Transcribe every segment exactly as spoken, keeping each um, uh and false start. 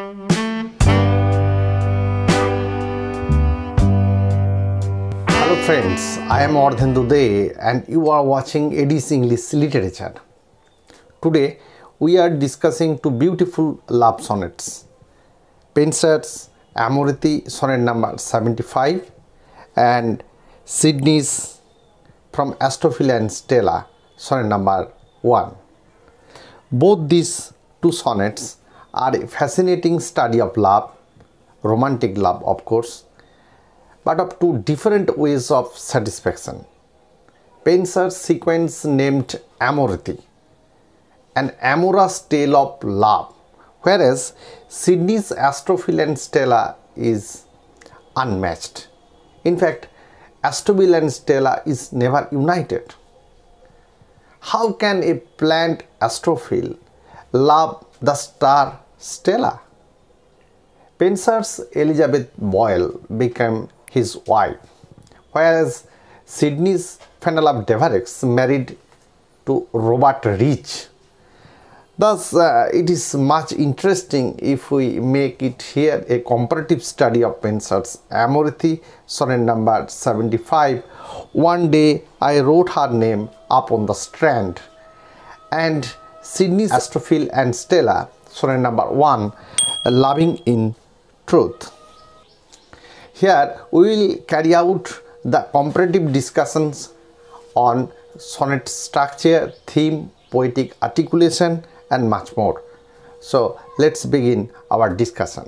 Hello friends, I am Ardhendu De and you are watching Eddie's English Literature. Today we are discussing two beautiful love sonnets, Spenser's Amoretti Sonnet number seventy-five and Sidney's from Astrophel and Stella Sonnet number one. Both these two sonnets are a fascinating study of love, romantic love of course, but of two different ways of satisfaction. Spenser's sequence named Amoretti, an amorous tale of love, whereas Sidney's Astrophel and Stella is unmatched. In fact, Astrophel and Stella is never united. How can a plant Astrophel love the star Stella? Spenser's Elizabeth Boyle became his wife, whereas Sidney's Penelope Deveroux married to Robert Rich. Thus, uh, it is much interesting if we make it here a comparative study of Spenser's Amoretti Sonnet number seventy-five. One day I wrote her name upon the strand, and Sidney's Astrophel and Stella Sonnet number one, Loving in Truth. Here we will carry out the comparative discussions on sonnet structure, theme, poetic articulation and much more. So let's begin our discussion.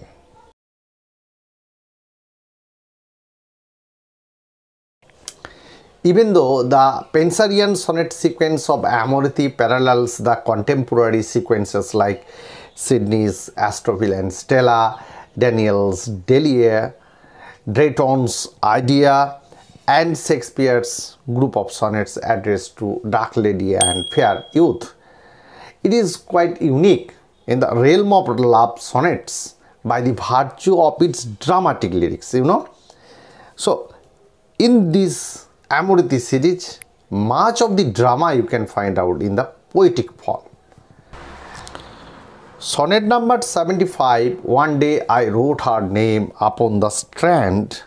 Even though the Spenserian sonnet sequence of Amoretti parallels the contemporary sequences like Sidney's Astrophel and Stella, Daniel's Delia, Drayton's Idea and Shakespeare's group of sonnets addressed to dark lady and fair youth, it is quite unique in the realm of love sonnets by the virtue of its dramatic lyrics, you know. So in this Amoretti series, much of the drama you can find out in the poetic form. Sonnet number seventy-five, One day I wrote her name upon the strand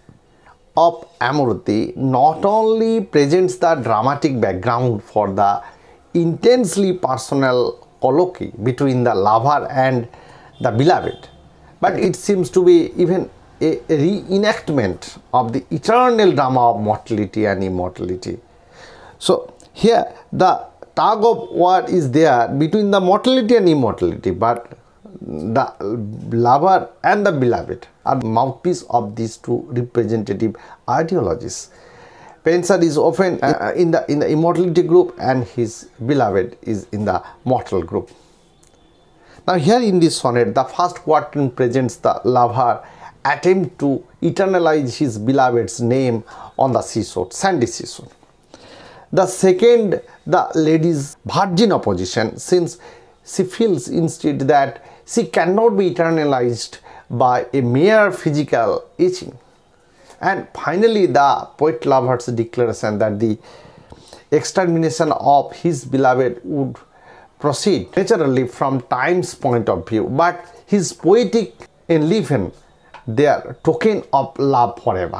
of Amoretti, not only presents the dramatic background for the intensely personal colloquy between the lover and the beloved, but it seems to be even a reenactment of the eternal drama of mortality and immortality. So here the tug of war is there between the mortality and immortality, but the lover and the beloved are mouthpiece of these two representative ideologies. Spenser is often uh, in the in the immortality group and his beloved is in the mortal group. Now here in this sonnet, the first quatrain presents the lover attempt to eternalize his beloved's name on the seashore, sandy seashore. The second, the lady's virgin opposition, since she feels instead that she cannot be eternalized by a mere physical itching. And finally, the poet lover's declaration that the extermination of his beloved would proceed naturally from time's point of view, but his poetic enliven their token of love forever.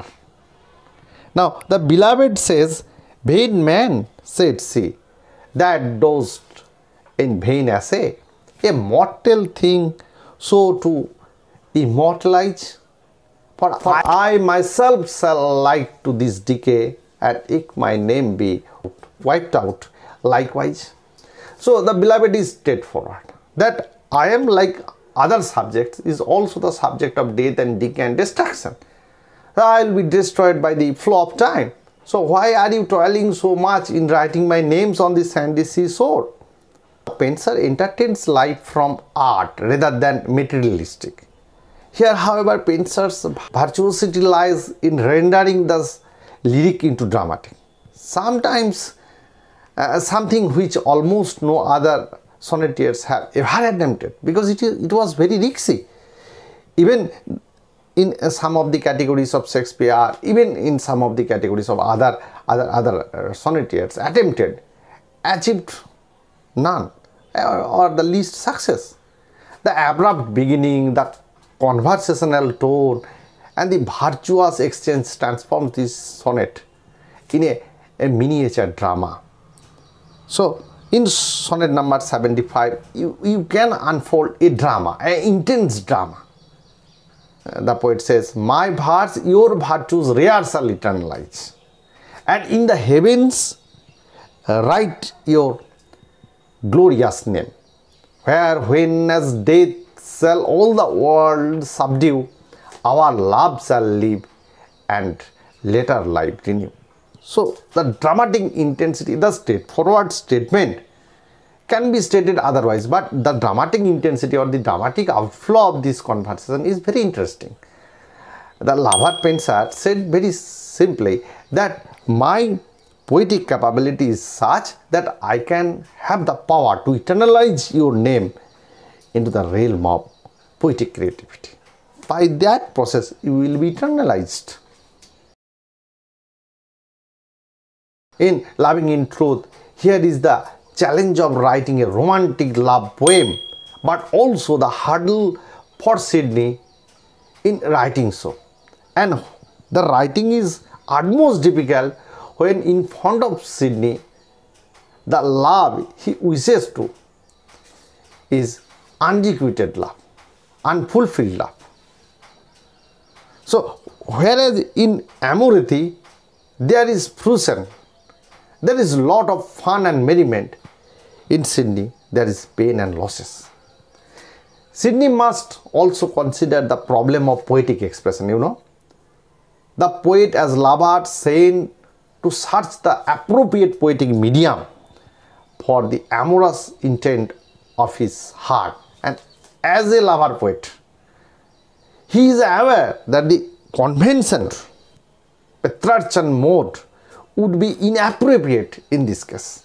Now the beloved says, "Vain man," said she, "that dost in vain essay a mortal thing so to immortalize. For, for I myself shall like to this decay, and if my name be wiped out likewise." So the beloved is straightforward that I am like other subjects is also the subject of death and decay and destruction. I will be destroyed by the flow of time. So why are you toiling so much in writing my names on the sandy seashore? Spenser entertains life from art rather than materialistic. Here, however, Spenser's virtuosity lies in rendering the lyric into dramatic. Sometimes uh, something which almost no other sonnetiers have ever attempted, because it, is, it was very risky. Even in uh, some of the categories of Shakespeare, even in some of the categories of other other other uh, sonnetiers attempted, achieved none or, or the least success. The abrupt beginning, the conversational tone, and the virtuous exchange transform this sonnet in a, a miniature drama. So, in sonnet number seventy-five, you, you can unfold a drama, an intense drama. Uh, the poet says, "My verse, your virtues rare shall eternalize, and in the heavens uh, write your glorious name, where when as death shall all the world subdue, our love shall live and later life renew." So the dramatic intensity, the straightforward statement can be stated otherwise, but the dramatic intensity or the dramatic outflow of this conversation is very interesting. The lover Spenser said very simply that my poetic capability is such that I can have the power to eternalize your name into the realm of poetic creativity. By that process, you will be eternalized. In Loving in Truth, here is the challenge of writing a romantic love poem, but also the hurdle for Sidney in writing so. And the writing is utmost difficult when in front of Sidney, the love he wishes to is unrequited love, unfulfilled love. So, whereas in Amoretti, there is fruition, there is a lot of fun and merriment. In Sidney, there is pain and losses. Sidney must also consider the problem of poetic expression, you know. The poet as lover saying to search the appropriate poetic medium for the amorous intent of his heart. And as a lover poet, he is aware that the convention, Petrarchan mode, would be inappropriate in this case.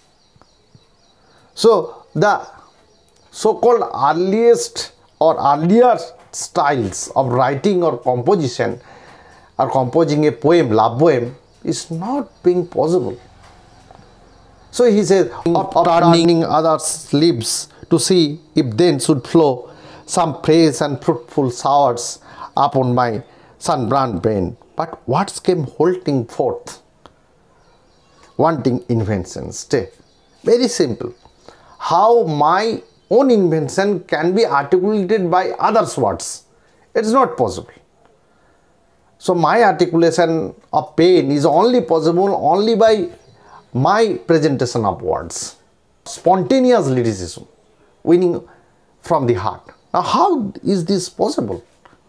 So, the so-called earliest or earlier styles of writing or composition or composing a poem, love poem, is not being possible. So he says, of turning others' lips to see if then should flow some praise and fruitful showers upon my sunburned brain. But what came halting forth, wanting invention? Stay. Very simple. How my own invention can be articulated by others' words? It is not possible. So my articulation of pain is only possible only by my presentation of words. Spontaneous lyricism, winning from the heart. Now how is this possible?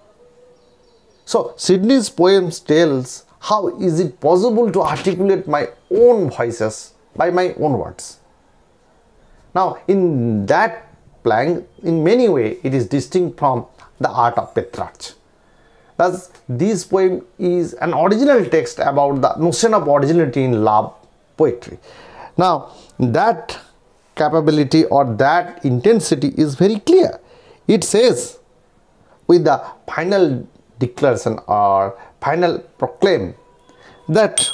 So Sidney's poems tells how is it possible to articulate my own voices by my own words. Now in that plan, in many ways it is distinct from the art of Petrarch. Thus, this poem is an original text about the notion of originality in love poetry. Now, that capability or that intensity is very clear. It says, with the final declaration or final proclaim, that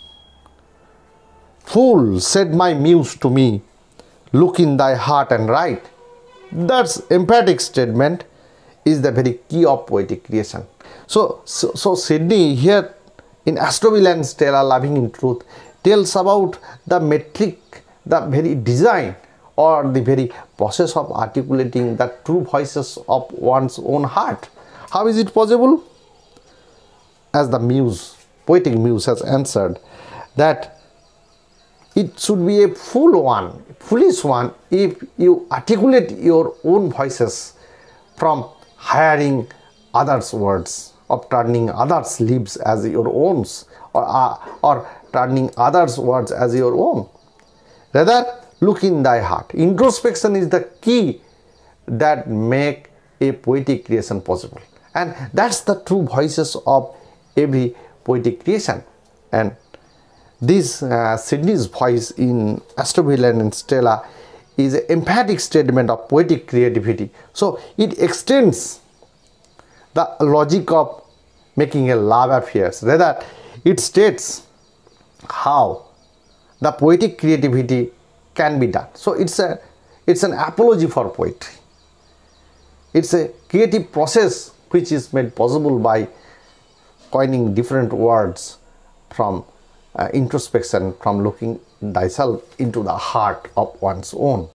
"Fool," said my muse to me, "look in thy heart and write." That's emphatic statement is the very key of poetic creation. So, so, so Sidney here in Astrophel and Stella, Loving in Truth, tells about the metric, the very design or the very process of articulating the true voices of one's own heart. How is it possible? As the muse, poetic muse has answered that it should be a fool one, foolish one, if you articulate your own voices from hiring others' words, of turning others' lips as your own, or, uh, or turning others' words as your own. Rather, look in thy heart. Introspection is the key that make a poetic creation possible. And that's the true voices of every poetic creation. And this uh, Sidney's voice in Astrophel and Stella is an emphatic statement of poetic creativity. So it extends the logic of making a love affairs. Rather, it states how the poetic creativity can be done. So it's a it's an apology for poetry. It's a creative process which is made possible by coining different words from uh, introspection, from looking thyself into the heart of one's own.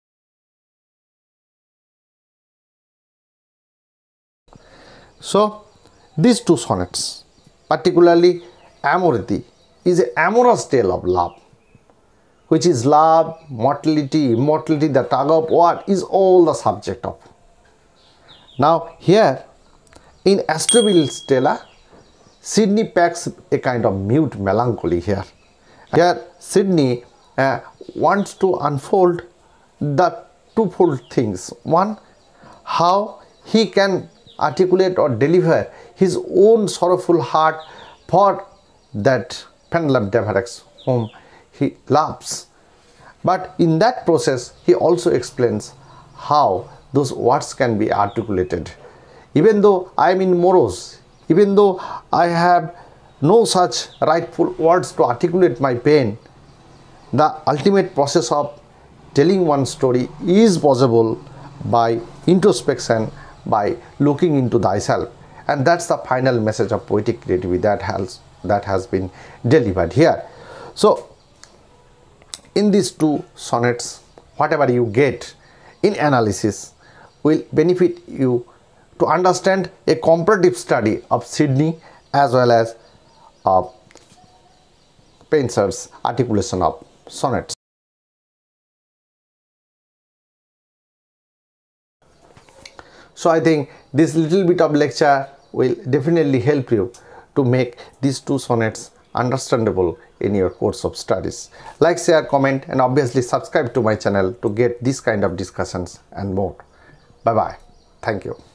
So these two sonnets, particularly Amoretti, is an amorous tale of love, which is love, mortality, immortality, the tug of war is all the subject of. Now here in Astrophel and Stella, Sidney packs a kind of mute melancholy here. Here Sidney uh, wants to unfold the twofold things. One, how he can articulate or deliver his own sorrowful heart for that Penelope Deveroux whom he loves. But in that process, he also explains how those words can be articulated. Even though I am in morose, even though I have no such rightful words to articulate my pain, the ultimate process of telling one story is possible by introspection, by looking into thyself. And that's the final message of poetic creativity that has, that has been delivered here. So in these two sonnets, whatever you get in analysis will benefit you to understand a comparative study of Sidney as well as of Spenser's articulation of sonnets. So I think this little bit of lecture will definitely help you to make these two sonnets understandable in your course of studies. Like, share, comment, and obviously subscribe to my channel to get this kind of discussions and more. Bye bye. Thank you.